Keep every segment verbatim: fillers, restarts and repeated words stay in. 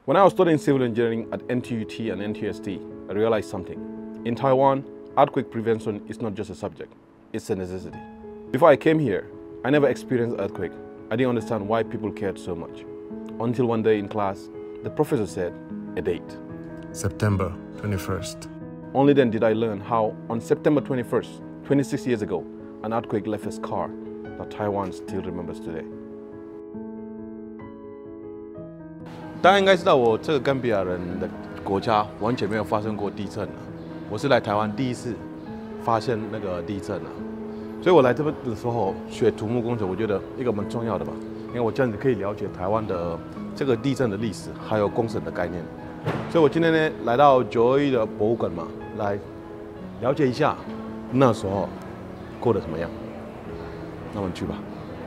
When I was studying civil engineering at N T U T and N T S T, I realized something. In Taiwan, earthquake prevention is not just a subject, it's a necessity. Before I came here, I never experienced earthquake. I didn't understand why people cared so much. Until one day in class, the professor said a date. September twenty-first. Only then did I learn how on September twenty-first, twenty-six years ago, an earthquake left a scar that Taiwan still remembers today. 大家应该知道，我这个甘比亚人的国家完全没有发生过地震啊。我是来台湾第一次发现那个地震啊，所以我来这边的时候学土木工程，我觉得一个蛮重要的吧，因为我这样子可以了解台湾的这个地震的历史，还有工程的概念。所以我今天呢来到九二一的博物馆嘛，来了解一下那时候过得怎么样。那我们去吧。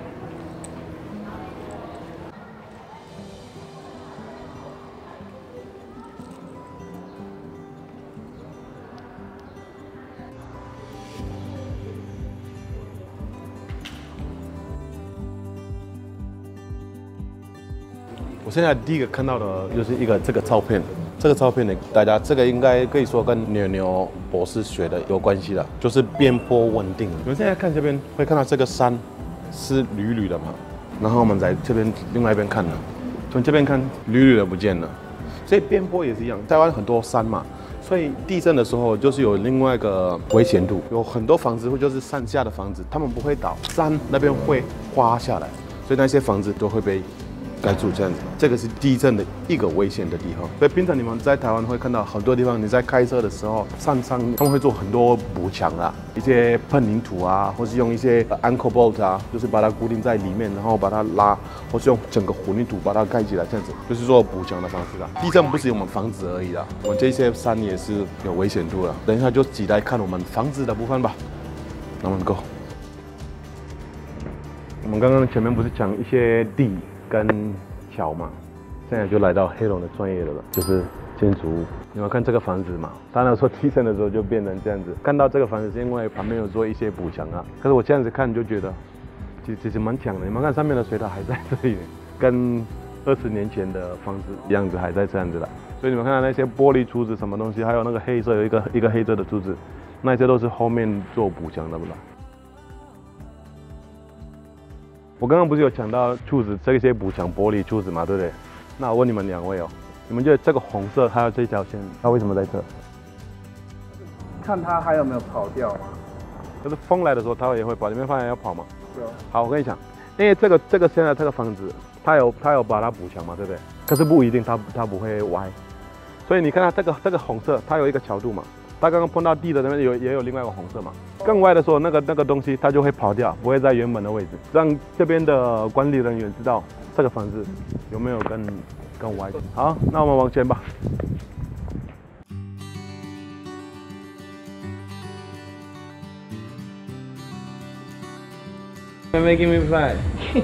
我现在第一个看到的就是一个这个照片，这个照片呢，大家这个应该可以说跟牛牛博士学的有关系的，就是边坡稳定。你们现在看这边会看到这个山是绿绿的嘛，然后我们在这边另外一边看呢，从这边看绿绿的不见了，所以边坡也是一样。台湾很多山嘛，所以地震的时候就是有另外一个危险度，有很多房子或就是山下的房子，他们不会倒，山那边会滑下来，所以那些房子都会被 盖住这样子，这个是地震的一个危险的地方。所以平常你们在台湾会看到很多地方，你在开车的时候，山上他们会做很多补墙啊，一些混凝土啊，或是用一些 anchor bolt 啊，就是把它固定在里面，然后把它拉，或是用整个混凝土把它盖起来，这样子就是做补墙的方式啊。地震不是我们房子而已啦，我们这些山也是有危险度了。等一下就一起来看我们房子的部分吧。那我们 go。我们刚刚前面不是讲一些地 跟桥嘛，现在就来到黑龙的专业的了，就是建筑物。你们看这个房子嘛，当然说地震的时候就变成这样子。看到这个房子是因为旁边有做一些补强啊，可是我这样子看就觉得，其实其实蛮强的。你们看上面的水塔还在这里，跟二十年前的房子样子还在这样子的。所以你们看到那些玻璃柱子什么东西，还有那个黑色有一个一个黑色的柱子，那些都是后面做补强的不啦？ 我刚刚不是有讲到柱子这些补强玻璃柱子嘛，对不对？那我问你们两位哦，你们觉得这个红色还有这条线，它为什么在这？ 看它还有没有跑掉嘛？ 就是风来的时候，它也会跑。你没发现要跑吗？ 有。 好，我跟你讲，因为这个这个现在这个房子，它有它有把它补强嘛，对不对？可是不一定它它不会歪，所以你看它这个这个红色，它有一个角度嘛。 它刚刚碰到地的那边有也有另外一个红色嘛，更歪的时候，那个那个东西它就会跑掉，不会在原本的位置，让这边的管理人员知道这个房子有没有更更歪。好，那我们往前吧。Making me fly 。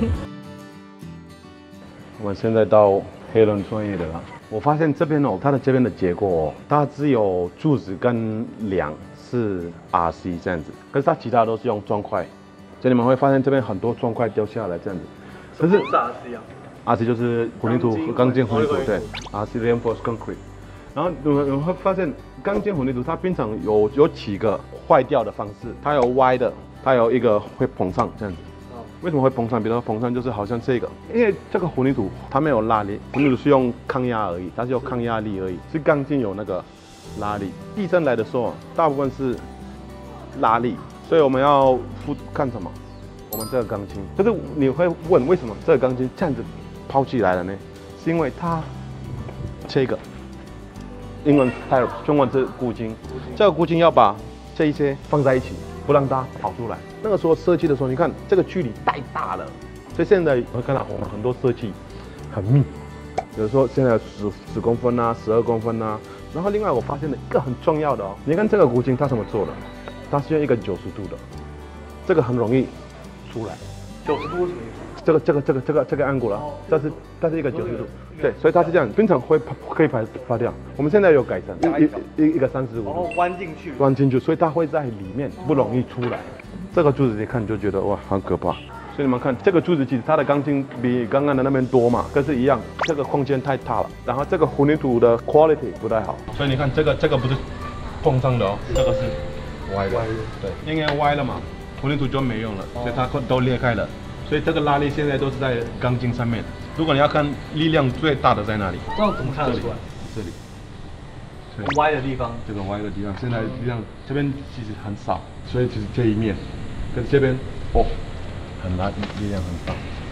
我们现在到黑龙专业的了。 我发现这边哦，它的这边的结构哦，它只有柱子跟梁是 R C 这样子，可是它其他都是用砖块，所以你们会发现这边很多砖块掉下来这样子。可是 R C 啊 ，R C 就是混凝土、钢筋混凝土，对 ，R C reinforced concrete。然后你们你们会发现，钢筋混凝土它平常有有几个坏掉的方式，它有歪的，它有一个会膨胀这样子。 为什么会膨胀？比如说膨胀就是好像这个，因为这个混凝土它没有拉力，混凝土是用抗压而已，它是有抗压力而已，是钢筋有那个拉力。地震来的时候，大部分是拉力，所以我们要负看什么？我们这个钢筋，就是你会问为什么这个钢筋这样子抛起来了呢？是因为它这个英文 tire， 中文是箍筋，这个箍筋要把这一些放在一起。 不让它跑出来。那个时候设计的时候，你看这个距离太大了，所以现在我看到我们很多设计很密，比如说现在十十公分啊，十二公分啊。然后另外我发现了一个很重要的哦，你看这个箍筋它怎么做的？它是用一个九十度的，这个很容易出来。 九十度是什么意思？ 这个这个这个这个这个安骨了，这是这是一个九十度，对，所以它是这样，平常会可以排发掉。我们现在有改成一一一个三十五度， 然后弯进去， 弯进去，所以它会在里面不容易出来。这个柱子一看就觉得哇很可怕， 所以你们看这个柱子，其实它的钢筋比刚刚的那边多嘛，可是一样，这个空间太大了，然后这个混凝土的 quality 不太好，所以你看这个这个不是碰上的哦，这个是歪的，对，因为歪了嘛，混凝土就没用了，所以它都裂开了，所以这个拉力现在都是在钢筋上面。如果你要看力量最大的在哪里， 这样怎么看得出来？ 这里。 歪的地方， 这个歪的地方，现在力量这边其实很少，所以就是这一面跟这边哦，很拉，力量很大。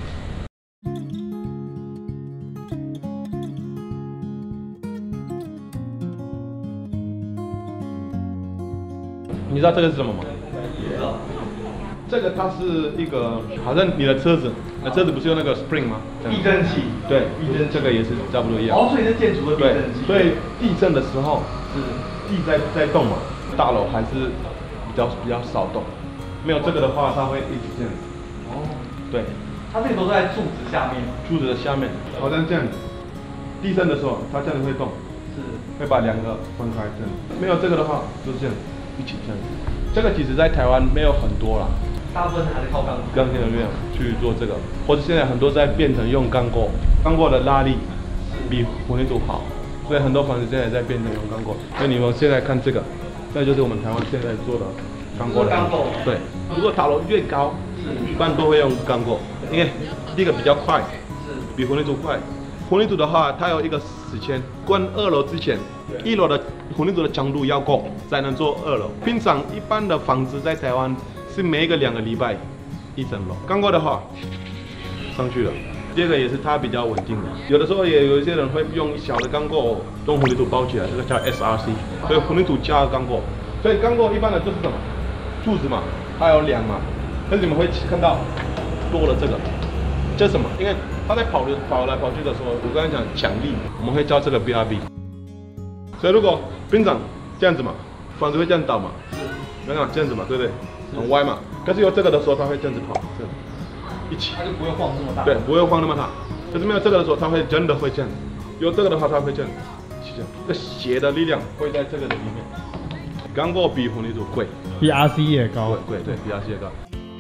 你知道这个是什么吗？ 知道。 这个它是一个，好像你的车子，你的车子不是用那个 spring 吗？ 避震器。 对，避震这个也是差不多一样。 哦，所以是建筑的避震器。 所以地震的时候是地在在动嘛，大楼还是比较比较少动。没有这个的话，它会一直这样子。哦。对。 它这个都在柱子下面。 柱子的下面，好像这样子。地震的时候，它这样子会动。是。会把两个分开这样。没有这个的话，就是这样一起这样子。这个其实在台湾没有很多啦。 大部分还是靠钢钢筋的力量去做这个，或者现在很多在变成用钢构，钢构的拉力比混凝土好，所以很多房子现在在变成用钢构。所以你们现在看这个，这就是我们台湾现在做的钢构的。 钢构。 对，如果塔楼越高，一般都会用钢构，因为第一个比较快，比混凝土快。混凝土的话，它有一个时间，关二楼之前，一楼的混凝土的强度要够，才能做二楼。平常一般的房子在台湾。是每一个两个礼拜一层楼，钢构的话上去了。第二个也是它比较稳定的，有的时候也有一些人会用小的钢构用混凝土包起来，这个叫 S R C， 所以混凝土加钢构。所以钢构一般的就是什么柱子嘛，它有梁嘛，但是你们会看到多了这个，这是什么？因为它在跑的跑来跑去的时候，我刚才讲强力，我们会叫这个 B R B。所以如果平常这样子嘛，房子会这样倒嘛，是，看看这样子嘛，对不对？很歪嘛，可是有这个的时候，它会这样子跑，这样一起， 它就不会晃那么大。 对，不会晃那么大。可是没有这个的时候，它会真的会这样。有这个的话，它会这样，是这样。这斜的力量会在这个的里面。钢构比混凝土贵， 比 R C 也高。 贵，对，比 R C 也高。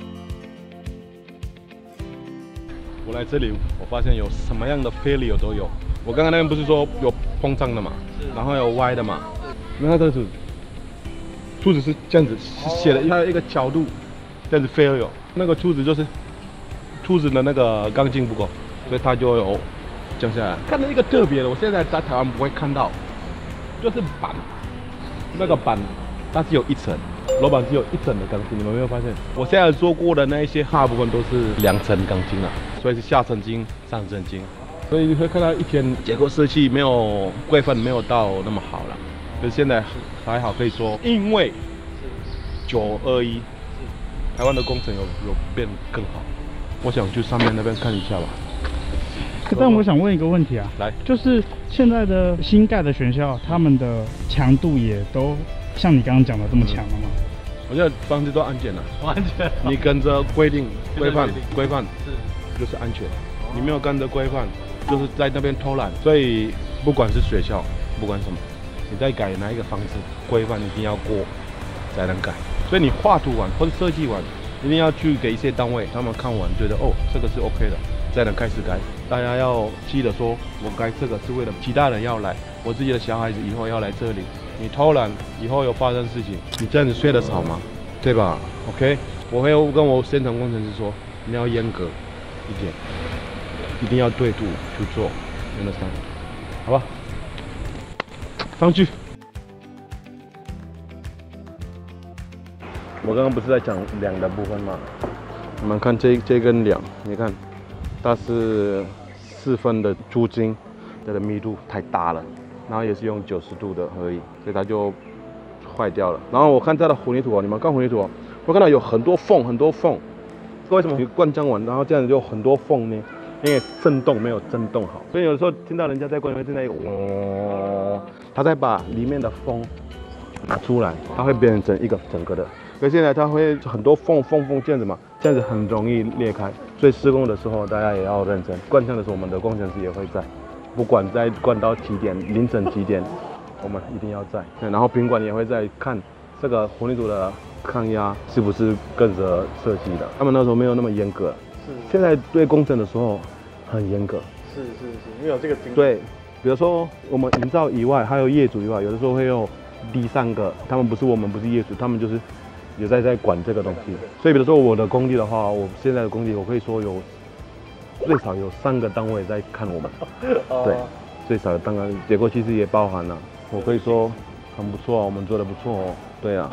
我来这里，我发现有什么样的 failure 都有。我刚刚那边不是说有碰撞的嘛，然后有歪的嘛，你看这个是。柱子是这样子，是斜的，它有一个角度，这样子 fail 那个柱子就是柱子的那个钢筋不够，所以它就有降下来。看到一个特别的，我现在在台湾不会看到，就是板，那个板它是有一层，楼板只有一层的钢筋，你们有没有发现？我现在做过的那一些大部分都是两层钢筋啊，所以是下层筋、上层筋，所以你会看到一天结构设计没有规范，没有到那么好了。可是现在还好，可以说，因为九二一，台湾的工程有有变更好。我想去上面那边看一下吧。 但我想问一个问题啊， 来， 就是现在的新盖的学校，他们的强度也都像你刚刚讲的这么强了吗？ 我觉得房子都安全了， 安全。 你跟着规定、规范、规范是就是安全。你没有跟着规范，就是在那边偷懒。所以不管是学校，不管什么。你在改哪一个房子规范一定要过才能改，所以你画图完或者设计完，一定要去给一些单位，他们看完觉得哦这个是 OK 的，才能开始改。大家要记得说，我改这个是为了其他人要来，我自己的小孩子以后要来这里。你偷懒以后有发生事情，你这样子睡得着吗？对吧 ？OK， 我会跟我现场工程师说，你要严格一点，一定要对图去做 ，understand？ 好吧？上去。我刚刚不是在讲梁的部分吗？你们看这这根梁，你看它是四分的珠筋，它的密度太大了，然后也是用九十度的而已，所以它就坏掉了。然后我看它的混凝土哦，你们看混凝土哦，我看到有很多缝，很多缝。为什么？你灌浆完，然后这样子就很多缝呢？因为震动没有震动好，所以有时候听到人家在灌，会听到一个嗡，他在把里面的风拿出来，它会变成一个整个的。可现在它会很多缝缝缝这样子嘛，这样子很容易裂开。所以施工的时候大家也要认真。灌浆的时候，我们的工程师也会在，不管在灌到几点，凌晨几点，我们一定要在。然后品管也会在看这个混凝土的抗压是不是跟着设计的。他们那时候没有那么严格。 现在对工程的时候很严格。 是是是，因为有这个经验。 对，比如说我们营造以外，还有业主以外，有的时候会有第三个，他们不是我们不是业主，他们就是有在在管这个东西。所以比如说我的工地的话，我现在的工地我可以说有最少有三个单位在看我们。对，最少当然结果其实也包含了，我可以说很不错，我们做的不错哦。对啊。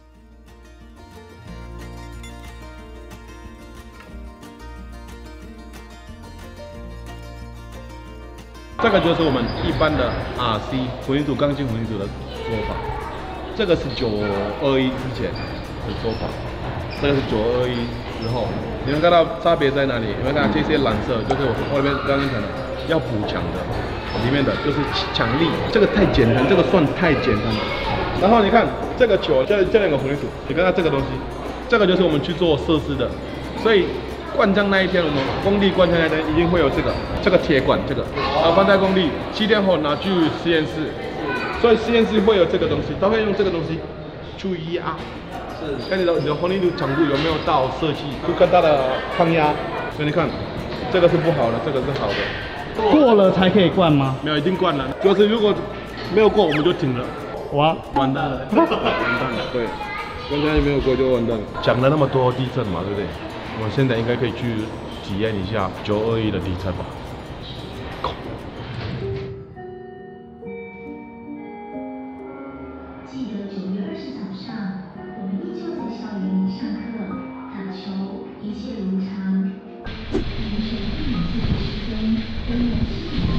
这个就是我们一般的 R C 混凝土钢筋混凝土的说法，这个是九二一之前的说法，这个是九二一之后。你们看到差别在哪里？你们看这些蓝色就是我后面刚刚讲的要补强的，里面的就是强力，这个太简单，这个算太简单了。然后你看这个球，这这两个混凝土，你看到这个东西，这个就是我们去做设施的，所以。灌浆那一天，我们工地灌浆那一天一定会有这个这个铁管，这个然后放在工地，七天后拿去实验室，所以实验室会有这个东西，都会用这个东西去压，是看你的你的混凝土强度有没有到设计，就看它的抗压。所以你看，这个是不好的，这个是好的。 过了才可以灌吗？ 没有，一定灌了。就是如果没有过，我们就停了。 哇， 完蛋了，完蛋了。对，刚才没有过就完蛋了。讲了那么多地震嘛，对不对？我现在应该可以去体验一下九二一的地震吧。 记得九月二十早上，我们依旧在校园里上课、打球，一切如常。凌晨一点四十分，公元七点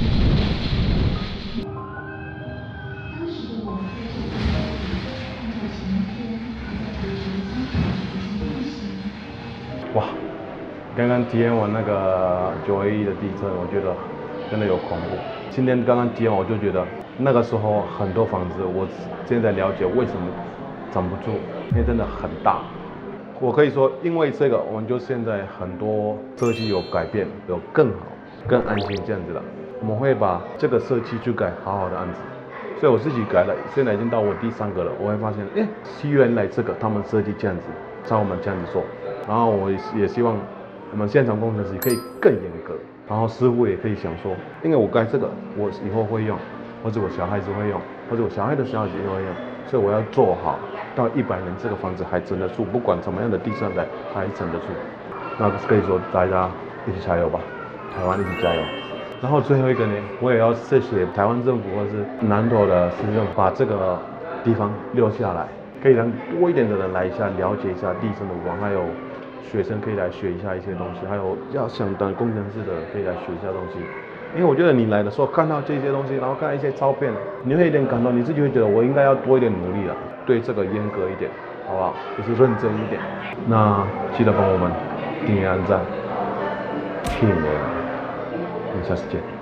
当时的我在做报告，看到前一天还在打球的家长已经变形。 哇，刚刚体验完那个九二一的地震，我觉得真的有恐怖。今天刚刚体验完，我就觉得那个时候很多房子，我现在了解为什么站不住，因为真的很大。我可以说，因为这个，我们就现在很多设计有改变，有更好、更安心这样子的。我们会把这个设计去改好好的案子，所以我自己改了，现在已经到我第三个了。我会发现，哎，原来这个他们设计这样子，像我们这样子做。然后我也希望我们现场工程师可以更严格，然后师傅也可以想说，因为我改这个，我以后会用，或者我小孩子会用，或者我小孩的小孩子也会用，所以我要做好到一百年这个房子还撑得住，不管怎么样的地震来，它还撑得住。那可以说大家一起加油吧，台湾一起加油。然后最后一个呢，我也要谢谢台湾政府或者是南投的市政府，把这个地方留下来，可以让多一点的人来一下了解一下地震的文化，还有。学生可以来学一下一些东西，还有要想当工程师的可以来学一下东西，因为我觉得你来的时候看到这些东西，然后看一些照片，你会有点感动，你自己会觉得我应该要多一点努力了，对这个严格一点，好不好？就是认真一点。那记得帮我们订阅、按赞、订阅，我们下次见。